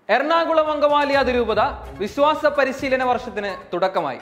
എറണാകുളം അങ്കമാലി അതിരൂപത വിശ്വാസ പരിശീലന വർഷത്തിന് തുടക്കമായി.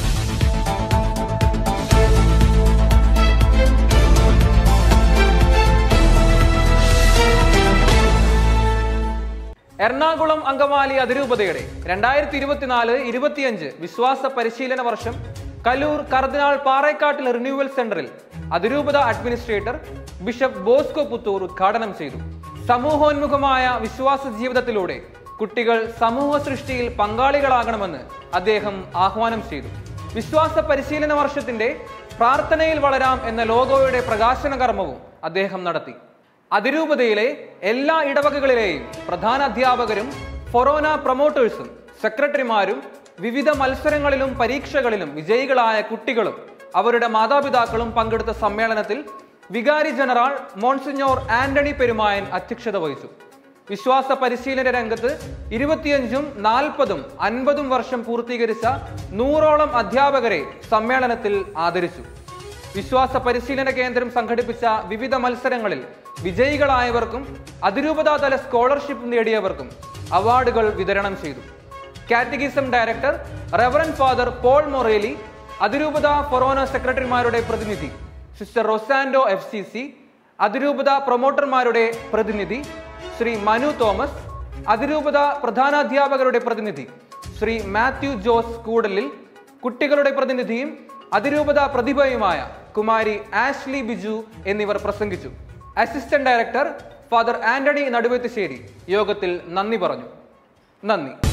എറണാകുളം അങ്കമാലി അതിരൂപതയുടെ 2024-25 വിശ്വാസ പരിശീലന വർഷം കലൂർ കർദിനാൾ പാറേക്കാട്ടിൽ റിന്യൂവൽ സെന്ററിൽ അതിരൂപത അഡ്മിനിസ്ട്രേറ്റർ ബിഷപ്പ് ബോസ്കോ പുത്തൂർ ഉദ്ഘാടനം ചെയ്തു. സമൂഹോന്മുഖമായ വിശ്വാസ ജീവിതത്തിലൂടെ കുട്ടികൾ സമൂഹ സൃഷ്ടിയിൽ പങ്കാളികളാകണമെന്ന് അദ്ദേഹം ആഹ്വാനം ചെയ്തു. വിശ്വാസ പരിശീലന വർഷത്തിന്റെ പ്രാർത്ഥനയിൽ വളരാം എന്ന ലോഗോയുടെ പ്രകാശന കർമ്മവും അദ്ദേഹം നടത്തി. അതിരൂപതയിലെ എല്ലാ ഇടവകകളിലെയും പ്രധാന അധ്യാപകരും ഫൊറോന പ്രൊമോട്ടേഴ്സും സെക്രട്ടറിമാരും വിവിധ മത്സരങ്ങളിലും പരീക്ഷകളിലും വിജയികളായ കുട്ടികളും അവരുടെ മാതാപിതാക്കളും പങ്കെടുത്ത സമ്മേളനത്തിൽ വികാരി ജനറൽ മോൺസിഞ്ഞോർ ആന്റണി പെരുമായൻ അധ്യക്ഷത വഹിച്ചു. വിശ്വാസ പരിശീലന രംഗത്ത് 25, 40, 50 വർഷം പൂർത്തീകരിച്ച 100ഓളം അധ്യാപകരെ സമ്മേളനത്തിൽ ആദരിച്ചു. വിശ്വാസ പരിശീലന കേന്ദ്രം സംഘടിപ്പിച്ച വിവിധ മത്സരങ്ങളിൽ വിജയികളായവർക്കും അതിരൂപതാതല സ്കോളർഷിപ്പ് നേടിയവർക്കും അവാർഡുകൾ വിതരണം ചെയ്തു. Catechism director reverend father Paul Moreli, അതിരൂപത ഫൊറോന സെക്രട്ടറിമാരുടെ പ്രതിനിധി സിസ്റ്റർ റൊസാൻഡോ FCC, അതിരൂപത പ്രൊമോട്ടർമാരുടെ പ്രതിനിധി ശ്രീ മനു തോമസ്, അതിരൂപത പ്രധാനാധ്യാപകരുടെ പ്രതിനിധി ശ്രീ മാത്യു ജോസ് കൂടലിൽ, കുട്ടികളുടെ പ്രതിനിധിയും അതിരൂപത പ്രതിഭയുമായ കുമാരി ആഷ്ലി ബിജു എന്നിവർ പ്രസംഗിച്ചു. Assistant director father Antony Naduvathussery യോഗത്തിൽ നന്ദി പറഞ്ഞു. നന്ദി.